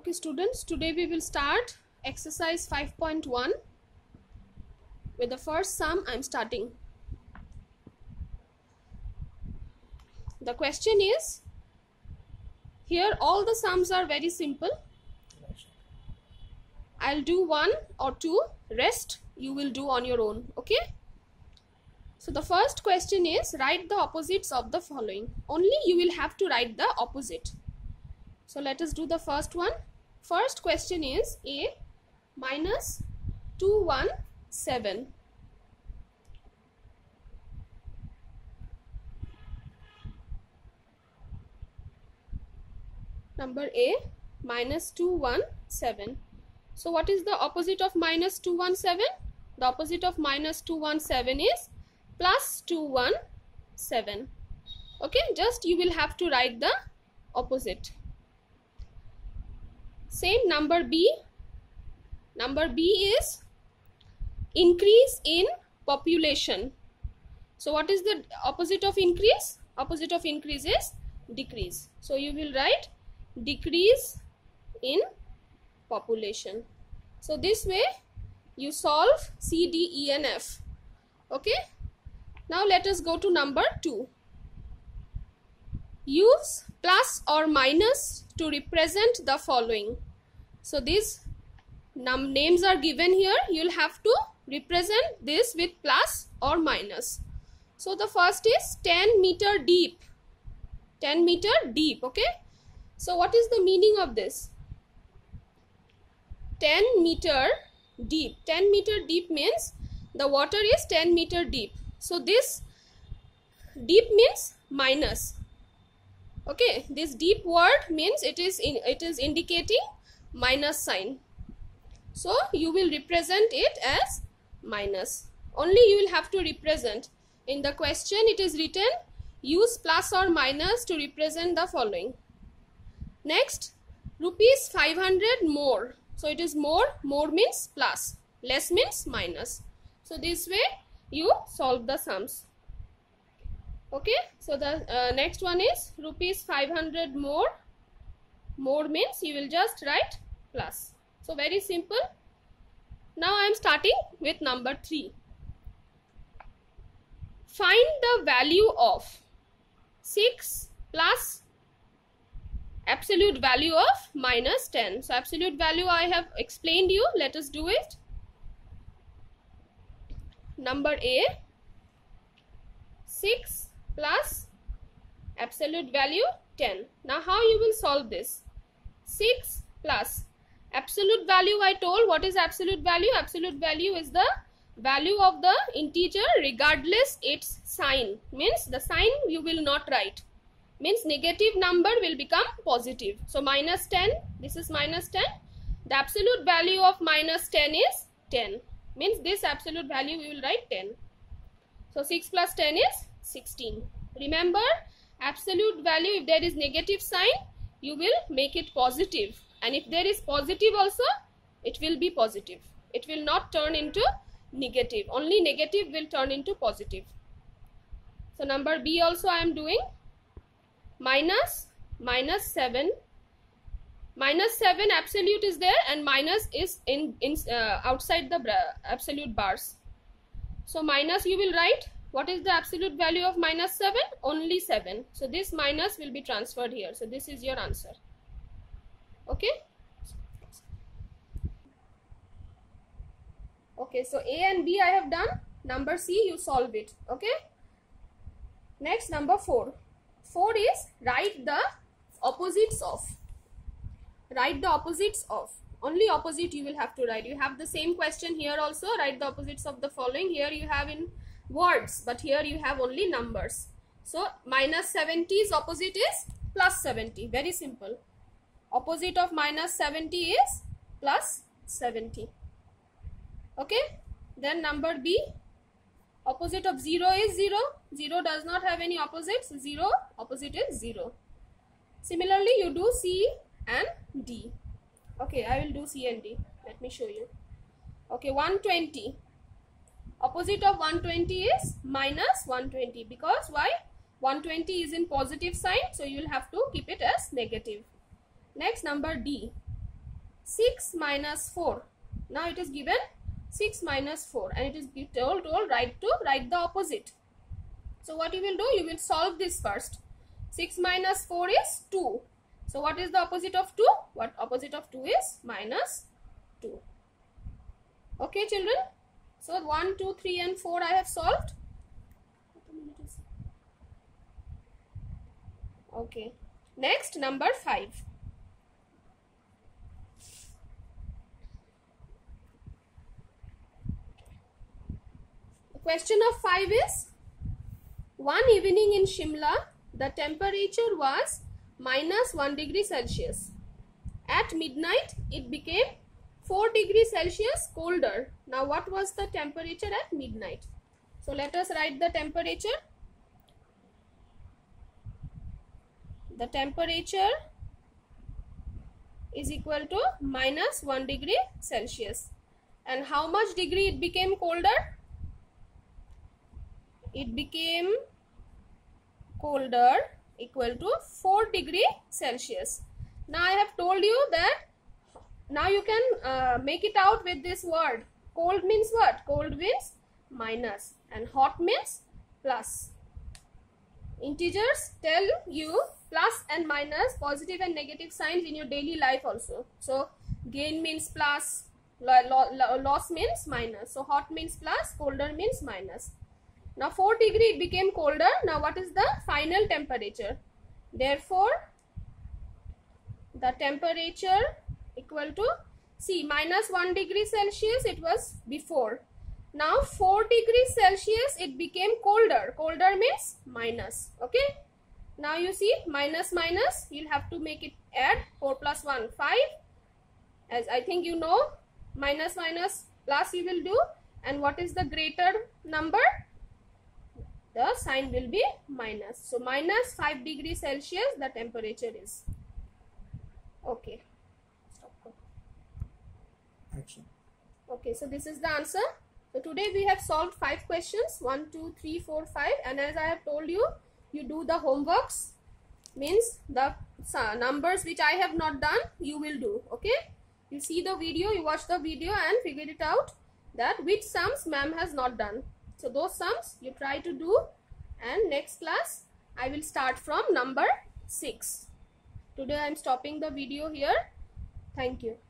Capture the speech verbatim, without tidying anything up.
Okay students, today we will start exercise five point one. With the first sum I am starting. The question is, here all the sums are very simple. I'll do one or two, rest you will do on your own. Okay. So the first question is, write the opposites of the following. Only you will have to write the opposite. So let us do the first one. First question is A minus two hundred seventeen. Number A minus two hundred seventeen. So what is the opposite of minus two hundred seventeen? The opposite of minus two hundred seventeen is plus two hundred seventeen. Okay, just you will have to write the opposite. Same number B. Number B is increase in population. So what is the opposite of increase? Opposite of increase is decrease. So you will write decrease in population. So this way you solve C, D, E and F. Okay. Now let us go to number two. Use plus or minus to represent the following. So these num names are given here. You'll have to represent this with plus or minus. So the first is ten meter deep. ten meter deep. Okay. So what is the meaning of this? ten meter deep. ten meter deep means the water is ten meter deep. So this deep means minus. Okay, this deep word means it is in, it is indicating minus sign. So you will represent it as minus. Only you will have to represent. In the question it is written, use plus or minus to represent the following. Next, rupees five hundred more. So it is more, more means plus, less means minus. So this way you solve the sums. Okay, so the uh, next one is rupees five hundred more. More means you will just write plus. So very simple. Now I am starting with number three. Find the value of six plus absolute value of minus ten. So absolute value I have explained you. Let us do it. Number A, six plus absolute value ten. Now how you will solve this? six plus absolute value, I told what is absolute value? Absolute value is the value of the integer regardless its sign. Means the sign you will not write. Means negative number will become positive. So minus ten, this is minus ten. The absolute value of minus ten is ten. Means this absolute value we will write ten. So six plus ten is sixteen. Remember, absolute value, if there is negative sign, you will make it positive. And if there is positive also, it will be positive. It will not turn into negative. Only negative will turn into positive. So number B also I am doing. Minus, minus seven. Minus seven absolute is there and minus is in, in uh, outside the absolute bars. So minus you will write, what is the absolute value of minus seven? Only seven. So this minus will be transferred here. So this is your answer. Okay. Okay, so A and B I have done. Number C you solve it. Okay. Next, number four. four is write the opposites of. Write the opposites of. Only opposite you will have to write. You have the same question here also. Write the opposites of the following. Here you have in words, but here you have only numbers. So minus seventy's opposite is plus seventy. Very simple. Opposite of minus seventy is plus seventy. Okay. Then number B. Opposite of zero is zero. zero does not have any opposites. zero opposite is zero. Similarly, you do C and D. Okay, I will do C and D. Let me show you. Okay, one hundred twenty. Opposite of one hundred twenty is minus one hundred twenty. Because why? one hundred twenty is in positive sign. So you will have to keep it as negative. Next, number D. six minus four. Now it is given six minus four and it is told, told right to write the opposite. So what you will do, you will solve this first. six minus four is two. So what is the opposite of two? What opposite of two is minus two. Okay children. So one, two, three and four I have solved. Okay. Next, number five. The question of five is, one evening in Shimla, the temperature was minus one degree Celsius. At midnight, it became four degrees Celsius colder. Now, what was the temperature at midnight? So, let us write the temperature. The temperature is equal to minus one degree Celsius. And how much degree it became colder? It became colder equal to four degree Celsius. Now I have told you that now you can uh, make it out with this word. Cold means what? Cold means minus and hot means plus. Integers tell you plus and minus, positive and negative signs in your daily life also. So gain means plus, lo lo loss means minus. So hot means plus, colder means minus. Now four degree it became colder. Now what is the final temperature? Therefore, the temperature equal to, see, minus one degree Celsius it was before. Now four degrees Celsius it became colder. Colder means minus. Okay. Now you see minus minus, you'll have to make it add. Four plus one, five. As I think you know, minus minus plus you will do. And what is the greater number? The sign will be minus. So minus five degrees Celsius the temperature is. Okay. Stop. Action. Okay, so this is the answer. So today we have solved five questions. One, two, three, four, five. And as I have told you, you do the homeworks. Means the numbers which I have not done, you will do. Okay. You see the video, you watch the video and figure it out that which sums ma'am has not done. So those sums you try to do, and next class I will start from number six. Today I am stopping the video here. Thank you.